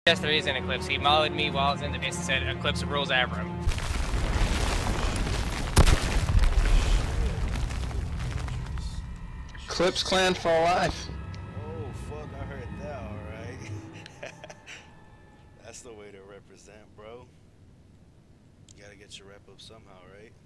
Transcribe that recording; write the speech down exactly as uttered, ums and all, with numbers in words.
Yes, there is an Eclipse. He molled me while I was in the base and said Eclipse rules Avram. Eclipse clan for life. Oh fuck, I heard that, alright. That's the way to represent, bro. You gotta get your rep up somehow, right?